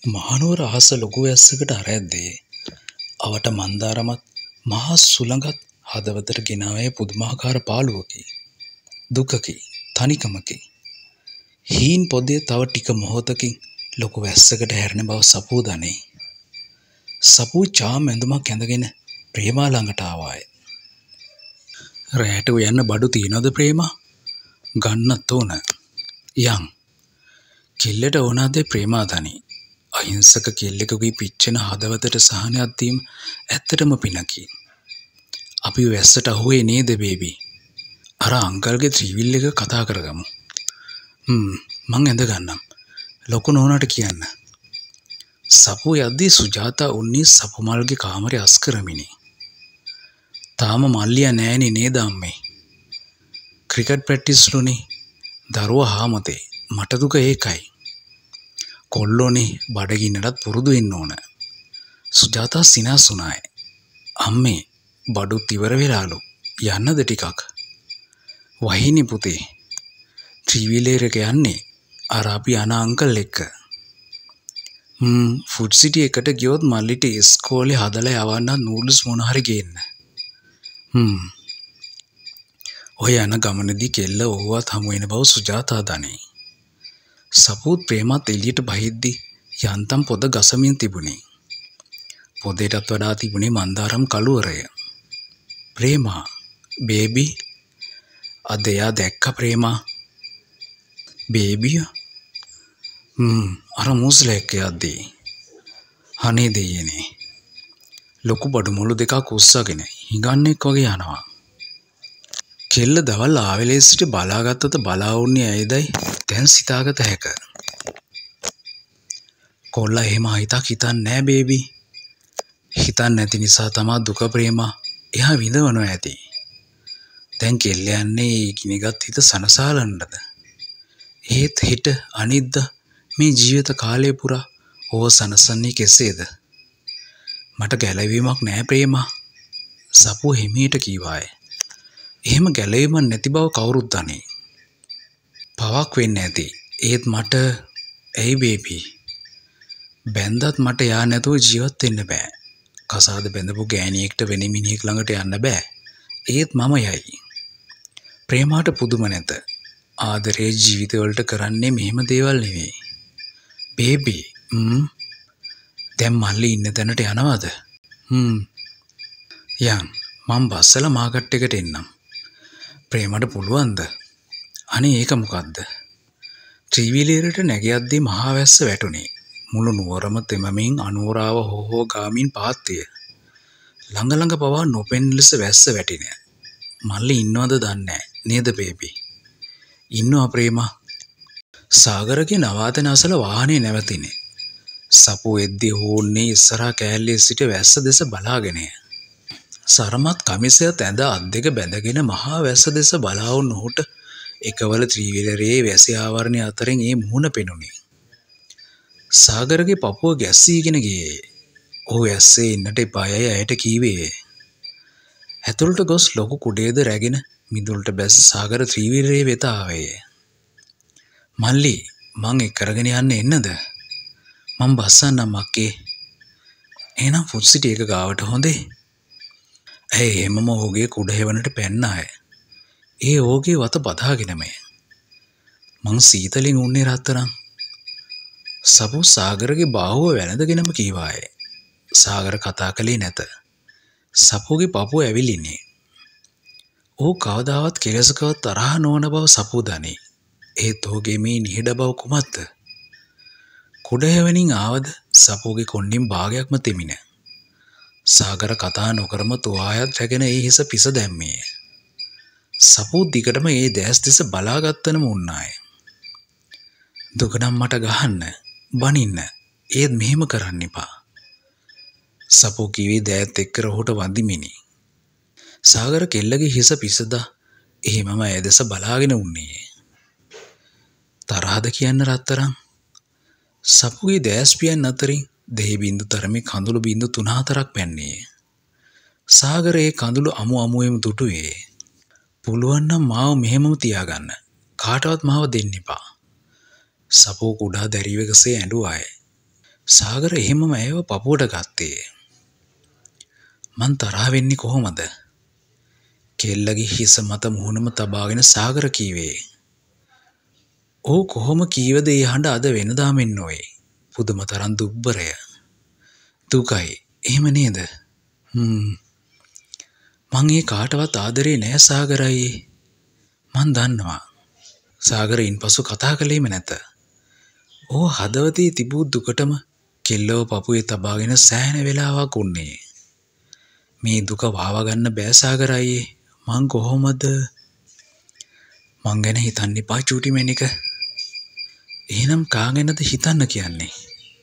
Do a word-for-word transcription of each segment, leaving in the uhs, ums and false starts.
මහනුවර අහස ලොකු වැස්සකට අරැද්දේ අවට මන්දාරමත් මහා සුළඟත් හදවතට ගෙනාවේ පුදුමාකාර පාළුවකි, දුකකි, තනිකමකි. හීන් පොදේ තව ටික මොහොතකින් ලොකු වැස්සකට හැරෙන බව සපූ දනී. සපූ චාම් ඇඳුමක් ඇඳගෙන ප්‍රේමා ළඟට ආවාය. රැට උයන්න බඩු තියනවද ප්‍රේමා? ගන්නත් ඕන. යන්. කෙල්ලට ඕනාද ප්‍රේමා දනී. අහිංසක කෙල්ලෙකුගේ පිච්චෙන හදවතට සහනයක් දීම ඇත්තටම පිනකි. අපි වැස්සට අහුවේ නේද බේබි? අර අංකල්ගේ ත්‍රිවිල් එක කතා කරගමු. හ්ම් මං ඇඳ ගන්නම්. ලොකු නෝනාට කියන්න. සපු යද්දී සුජාතා උන්නී සපුමල්ගේ කාමරේ අස් කරමිනි. තාම මල්ලියා නෑනේ නේද අම්මේ? ක්‍රිකට් ප්‍රැක්ටිස්ලුනේ. දරුවා හාමතේ. මට දුක ඒකයි. කොල්ලෝනේ බඩගින්නටත් පුරුදු වෙන්න ඕන. සුජාතා සිනාසුනාය. අම්මේ බඩුත් ඉවර වෙලාලු. යන්නද ටිකක්? වහිනි පුතේ. ත්‍රිවිලර් එක යන්නේ අර අපි අන අංකල් එක්ක. හ්ම් ෆුඩ් සිටි එකට ගියොත් මල්ලිට ඉස්කෝලේ හදලා යවන්න නූඩ්ල්ස් මොන හරි ගේන්න. හ්ම් ඔය යන ගමනේදී කෙල්ල ඔහුවත් හමු වෙන බව සුජාතා දනී. සපූත් ප්‍රේමත් එළියට බහිද්දී යන්තම් පොද ගසමින් තිබුණේ. පොදේටත් වඩා තිබුණේ මන්දාරම් කළුවරය. ප්‍රේමා බේබි අද එයා දැක්ක ප්‍රේමා. බේබිය හ්ම් අර මුස්ලා එක්ක යද්දී අනේ දෙයනේ ලොකු බඩු මුළු දෙකක් උස්සගෙන හිඟන්නෙක් වගේ යනවා. කෙල්ල දවල් ආවෙලේ සිට බලාගත්තොත් බලා වුණේ ඇයිදයි දැන් සිතාගත හැක. කොල්ලා එහෙම හිතක් හිතන්නේ නෑ බේබි. හිතන්නේ නැති නිසා තමා දුක ප්‍රේමා එහා විඳවනවා ඇති. දැන් කෙල්ල යන්නේ ගිනිගත් හිත සනසාලන්නද? ඒත් හිට අනිද්ද මේ ජීවිත කාලය පුරා ඕව සනසන්නේ කෙසේද? මට ගැලවීමක් නෑ ප්‍රේමා. සපුව හිමීට කීවාය. එහෙම ගැලවීමක් නැති බව කවුරුත් දනී. පවක් වෙන්නේ නැති. ඒත් මට ඇයි බේබි? බැන්දත් මට යා නැතුව ජීවත් වෙන්න බෑ. කසාද බැඳපු ගෑණියෙක්ට වෙන මිනිහෙක් ළඟට යන්න බෑ. ඒත් මම යයි. ප්‍රේමාට පුදුම නැත. ආදරේ ජීවිතවලට කරන්නේ මෙහෙම දේවල් නෙවෙයි. බේබි හ්ම් දැන් මල්ලි ඉන්න තැනට යනවද? හ්ම් යන් මම බස්සලා මාකට් එකට එන්නම්. ප්‍රේමට පුළුවන්ද? අනේ ඒක මොකද්ද? ත්‍රිවිලරට නැගියද්දී මහා වැස්ස වැටුනේ. මුළු නුවරම තෙමමින් අනුරාව හොහෝ ගාමින් පාත්තිය. ළඟ ළඟ පවා නොපෙනෙන ලෙස වැස්ස වැටින. මල්ලි ඉන්නවද දන්නේ නේද බේබි? ඉන්නවා ප්‍රේමා. සාගරගේ නවාතන අසල වාහනේ නැවතිනේ. සපු එද්දී හෝන්නේ ඉස්සරහා කෑල්ලේ සිට වැස්ස දෙස බලාගෙනය. සරමත් කමිසයත් ඇඳ අත් දෙක බැඳගෙන මහා වැස්ස දෙස බලා වුණ ඔහුට එකවල ත්‍රිවිලරේ වැසි ආවරණය අතරින් ඒ මුහුණ පෙනුනේ. සාගරගේ පපුව ගැස්සීගෙන ගියේ. ඔහු ඇස්සේ ඉන්නට එපායයි ඇයට කීවේ. ඇතුළට ගොස් ලොකු කුඩේද රැගෙන මිදුලට බැස සාගර ත්‍රිවිලරේ වෙත ආවේ. මල්ලි මං එක් කරගෙන යන්න එන්නද? මං බස්සන්නම් අක්කේ. එහෙනම් ෆුඩ් සිටි එක ගාවට හොඳේ. ඇයි එහෙමම ඔහුගේ කුඩ හෙවණට පැන්න අය. ඒ ඔහුගේ වත බදාගෙනමය. මං සීතලින් උන්නේ රත්තරන්. සපු සාගරගේ බාහුව වැළඳගෙනම කීවාය. සාගර කතා කළේ නැත. සපුගේ පපුව ඇවිලින්නේ. ඔහු කවදාවත් කෙලෙසකවත් තරහ නොවන බව සපු දනී. ඒත් ඔහුගේ මේ නිහඬ බව කුමක්ද? කුඩ හෙවණින් ආවද සපුගේ කොණ්ඩෙන් භාගයක්ම තෙමින. සාගර කතා නොකරම තුවායත් රැගෙන ඒ හිස පිස දැම්මේ. සපු දිගටම ඒ දැස් දෙස බලාගත්තනම උන්නාය. දුක නම් මට ගහන්න, බනින්න. ඒත් මෙහෙම කරන්න එපා. සපු කිව්වේ දෑත් එක්ක රොහුට වදිමිනි. සාගර කෙල්ලගේ හිස පිසදා එහෙමම ඇය දෙස බලාගෙන උන්නේ. තරහද කියන්න රත්තරන්? සපුගේ දැස් පියන් අතරින් දෙහි බින්දු තරමේ කඳුළු බින්දු තුන හතරක් පැන්නේ. සාගරයේ කඳුළු අමු අමුවෙම දුටුවේ. පුළුවන් නම් මාව මෙහෙමම තියාගන්න. කාටවත් මාව දෙන්න එපා. සපෝ කුඩා දැරිවකසේ ඇඬුවාය. සාගර එහෙමම ඇයව පපුවට ගත්තේ. මං තරහ වෙන්නේ කොහොමද? කෙල්ලගේ හිස මත මුහුණම තබාගෙන සාගර කීවේ. "ඔව් කොහොම කීවද ඒ හඬ අද වෙනදා මෙන් නොවේ. පුදුම තරම් දුබ්බරය. දුකයි. එහෙම නේද? හ්ම්. මං ඒ කාටවත් ආදරේ නෑ සාගර අයියේ. මං දන්නවා." සාගරයින් පසු කතා කළේම නැත. ඔහු හදවතේ තිබූ දුකටම කෙල්ලව පපුවේ තබාගෙන සෑහෙන වෙලාවක් උන්නේ. "මේ දුක වාවා ගන්න බෑ සාගර අයියේ. මං කොහොමද?" "මං ගැන හිතන්න එපා චූටි මැනික." "එහෙනම් කා ගැනද හිතන්න කියන්නේ?"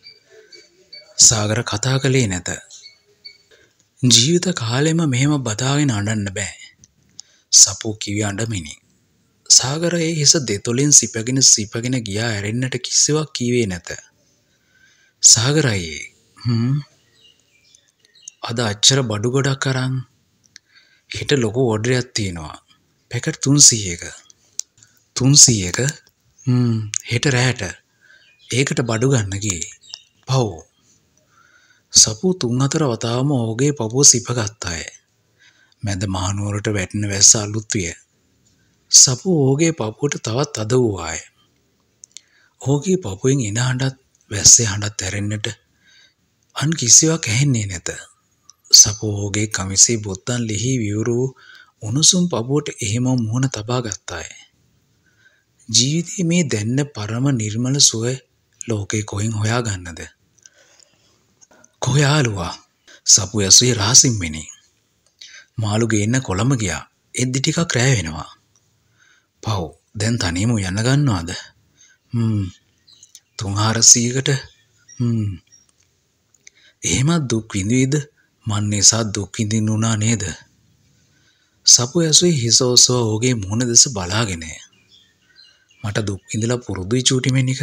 සාගර කතා කළේ නැත. ජීවිත කාලෙම මෙහෙම බදාගෙන අඬන්න බෑ. සපු කිව්වේ අඬමිනි. සාගර ඒ හිස දෙතොලෙන් සිපගෙන සිපගෙන ගියා ඇරෙන්නට කිසිවක් කීවේ නැත. "සාගර අයියේ හ්ම් අද අච්චර බඩු ගොඩක් අරන් හෙට ලොකු ඕඩරයක් තියෙනවා. පැකට් තුන්සීයක." "තුන්සීයක? හ්ම් හෙට රෑට. ඒකට බඩු ගන්න ගියේ." "පව්." සපු තුන් හතර වතාවම ඔහුගේ පපුව සිපගත්තාය. මැද මහනුවරට වැටෙන වැස්ස අලුත් විය. සපු ඔහුගේ පපුවට තවත් අද වූවාය. ඔහුගේ පපුවෙන් එන හඬත් වැස්සේ හඬත් ඇරෙන්නට අන් කිසිවක් ඇහෙන්නේ නැත. සපු ඔහුගේ කමිසේ බොත්තම් ලිහි විවුරු වූ උණුසුම් පපුවට එහෙම මුහුණ තබා ගත්තාය. ජීවිතයේ මේ දැන්න පරම නිර්මල සුවය ලෝකේ කොහෙන් හොයාගන්නද? "කොහේ ආලුවා?" සපු ඇසුවේ රහසින්මනේ. "මාළු ගේන්න කොළඹ ගියා. එද්දි ටිකක් රෑ වෙනවා." "පව් දැන් තනියම යන්න ගන්නවද?" "හ්ම් තුන් හාරසීයකට." "හ්ම් එහෙමත් දුක් විඳීද? මන් නිසා දුක් විඳින්න උනා නේද?" සපු ඇසුවේ හිස ඔසවා ඔහුගේ මුහුණ දෙස බලාගෙනය. "මට දුක් විඳලා පුරුදුයි චූටි මැනික.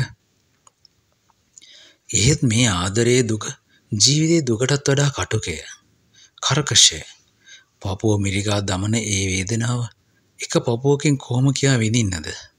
එහෙත් මේ ආදරයේ දුක ජීවිතයේ දුකටත් වඩා කටුකය. කර්කශය. පපුව මිරිකා දමන ඒ වේදනාව එක පපුවකින් කොහොම කියා විඳින්නද?"